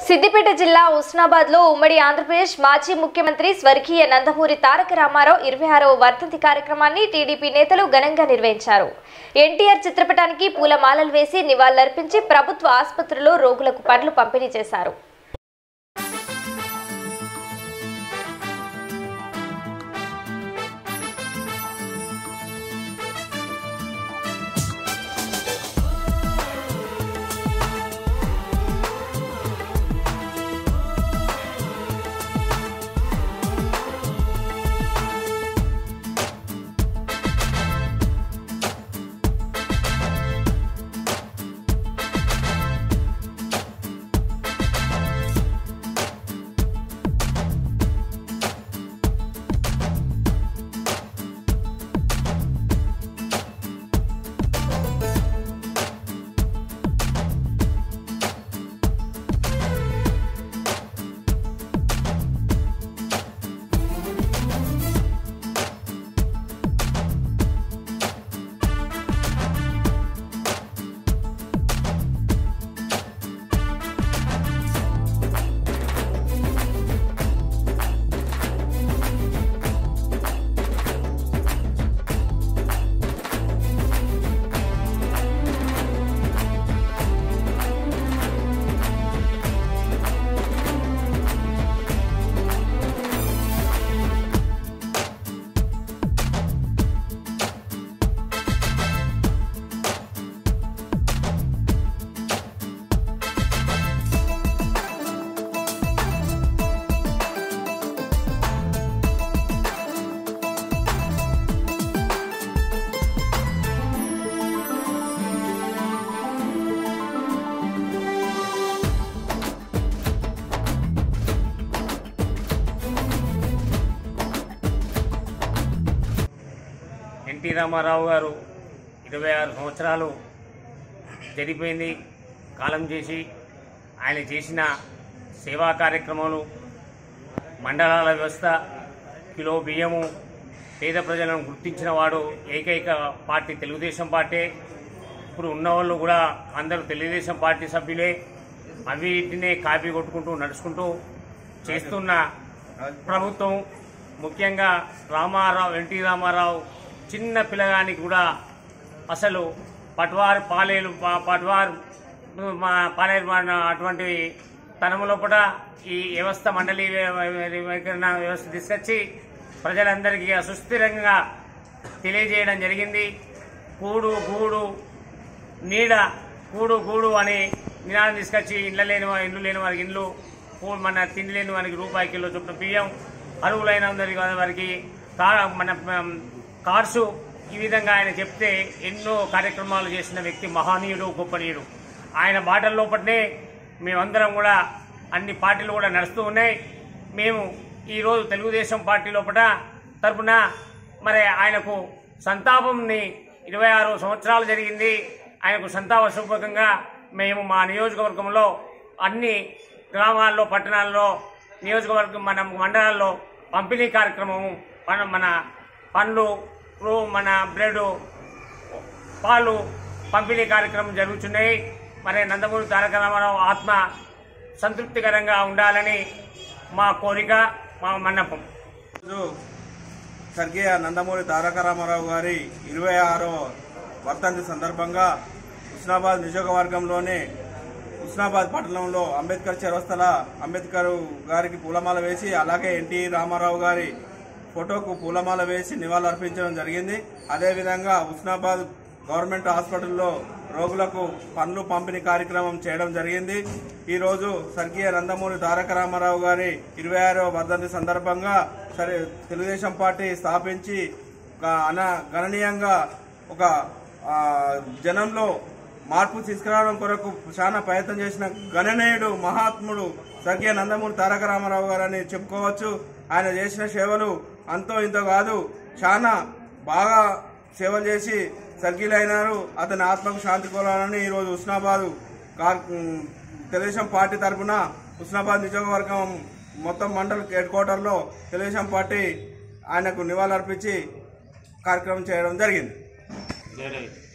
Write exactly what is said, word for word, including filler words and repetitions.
సిద్దిపేట జిల్లా ఉస్నాబాద్ లో ఉమ్మడి ఆంధ్రప్రదేశ్ మాజీ ముఖ్యమంత్రి స్వర్గీయ నందమూరి తారక రామారావు ఇరవై ఆరవ వర్ధంతి కార్యక్రమాన్ని టీడీపీ నేతలు ఘనంగా నిర్వహించారు. ఎన్టీఆర్ చిత్రపటానికి పూలమాలలు వేసి నివాళులర్పించి ప్రభుత్వ ఆసుపత్రిలో రోగులకు పండ్లు పంపిణీ చేశారు. ఎన్టీ రామారావు గారు ఇరవై ఆరు సంవత్సరాలు జరిగిపోయింది కాలం చేసి ఆయన చేసిన సేవా కార్యక్రమాలు, మండలాల వ్యవస్థ, కిలో బియ్యము, పేద ప్రజలను గుర్తించిన వాడు ఏకైక పార్టీ తెలుగుదేశం పార్టీ. ఇప్పుడు ఉన్నవాళ్ళు కూడా అందరూ తెలుగుదేశం పార్టీ సభ్యులే. అవిటినే కాపీ కొట్టుకుంటూ నడుచుకుంటూ చేస్తున్న ప్రభుత్వం, ముఖ్యంగా రామారావు ఎన్టీ రామారావు చిన్న పిల్లగానికి కూడా అసలు పట్వారు పాలేరు పట్వారు పాలేరు అటువంటి తనములో కూడా ఈ వ్యవస్థ మండలి వ్యవస్థ తీసుకొచ్చి ప్రజలందరికీ సుస్థిరంగా తెలియజేయడం జరిగింది. కూడు గూడు నీడ కూడు గూడు అని నినాదం తీసుకొచ్చి ఇళ్ళ లేని ఇల్లు లేని వారికి ఇల్లు, మన తిండి లేని వారికి రూపాయి కిలో చొప్పున బియ్యం, అరువులైన వారికి మన కార్సు, ఈ విధంగా ఆయన చెప్తే ఎన్నో కార్యక్రమాలు చేసిన వ్యక్తి, మహనీయుడు, గొప్పనీయుడు. ఆయన బాటల లోపలనే మేమందరం కూడా అన్ని పార్టీలు కూడా నడుస్తూ ఉన్నాయి. మేము ఈరోజు తెలుగుదేశం పార్టీ లోపల తరఫున మరి ఆయనకు సంతాపంని ఇరవై ఆరు సంవత్సరాలు జరిగింది. ఆయనకు సంతాప సూపకంగా మేము మా నియోజకవర్గంలో అన్ని గ్రామాల్లో, పట్టణాల్లో, నియోజకవర్గం మన మండలాల్లో పంపిణీ కార్యక్రమము, మన పండ్లు, మన బ్రెడ్, పాలు పంపిణీ కార్యక్రమం జరుగుతున్నాయి. మరి నందమూరి తారక రామారావు ఆత్మ సంతృప్తికరంగా ఉండాలని మా కోరిక, మా మన్నపం. స్వర్గీయ నందమూరి తారక రామారావు గారి ఇరవై ఆరో వర్ధంతి సందర్భంగా ఉస్నాబాద్ నియోజకవర్గంలోని ఉస్నాబాద్ పట్టణంలో అంబేద్కర్ చౌరస్తాల అంబేద్కర్ గారికి పూలమాల వేసి, అలాగే ఎన్టీ రామారావు గారి ఫోటోకు పూలమాల వేసి నివాళులర్పించడం జరిగింది. అదేవిధంగా ఉస్నాబాద్ గవర్నమెంట్ హాస్పిటల్లో రోగులకు పండ్లు పంపిణీ కార్యక్రమం చేయడం జరిగింది. ఈరోజు స్వర్గీయ నందమూరి తారక రామారావు గారి ఇరవై ఆరవ వర్ధంతి సందర్భంగా సరే తెలుగుదేశం పార్టీ స్థాపించి అన గణనీయంగా ఒక జనంలో మార్పు తీసుకురావడం కొరకు చాలా ప్రయత్నం చేసిన గణనీయుడు, మహాత్ముడు స్వర్గీయ నందమూరి తారక రామారావు గారని చెప్పుకోవచ్చు. ఆయన చేసిన సేవలు అంతో ఇంతో కాదు, చాలా బాగా సేవలు చేసి స్వర్గీయులైనారు. అతని ఆత్మకు శాంతి కోరాలని ఈరోజు ఉస్నాబాద్ తెలుగుదేశం పార్టీ తరఫున ఉస్నాబాద్ నియోజకవర్గం మొత్తం మండల్ హెడ్ క్వార్టర్లో తెలుగుదేశం పార్టీ ఆయనకు నివాళులర్పించి కార్యక్రమం చేయడం జరిగింది.